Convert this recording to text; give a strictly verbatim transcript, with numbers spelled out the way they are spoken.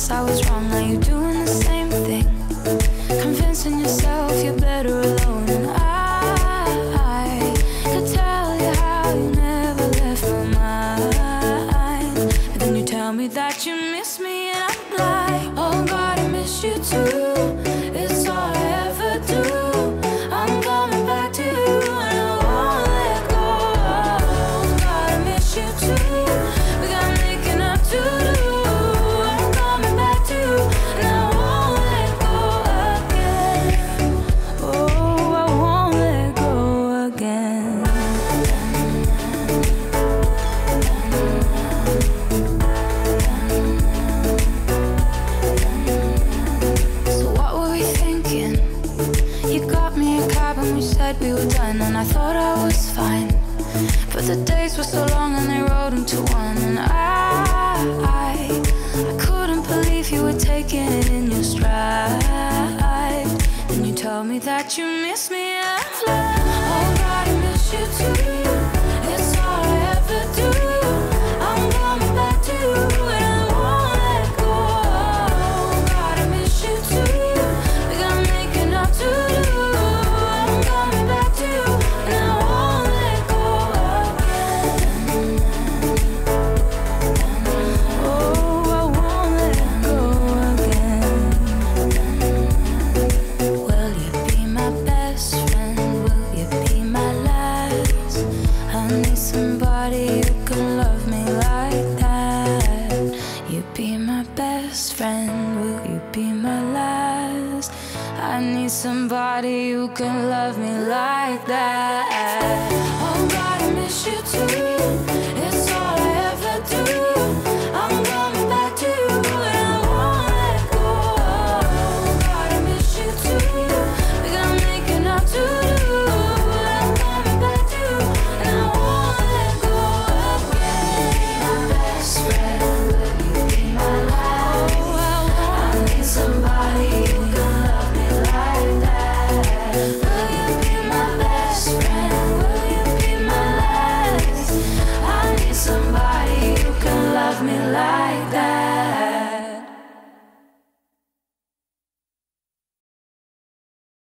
guess I was wrong. Now you're doing the same thing, convincing yourself you're better alone. And I, I could tell you how you never left my mind, but then you tell me that you miss me, and I'm like, oh God, I miss you too. It's all I ever do. I'm coming back to you, and I won't let go. Oh God, I miss you too. We got making up to do. I'm coming back to you, and I won't let go again. Oh, I won't let go again. So what were we thinking? You got me a cab and we said we were done, and I thought I was fine, but the days were so long and they rolled into one. And I, I, I couldn't believe you were taking it in your stride. Then you told me that you miss me, and I'm like, oh God, I miss you too. It's all I ever do. I'm coming back to you, and I won't let go. Oh God, I miss you too. We got making up to do. I'm coming back to you, and I won't let go again. Oh, I won't let go again. Will you be my best friend? Will you be my last? I need somebody who can love me like that. You be my best friend. Will you be my last? I need somebody who can love me like that. Oh God, I miss you too.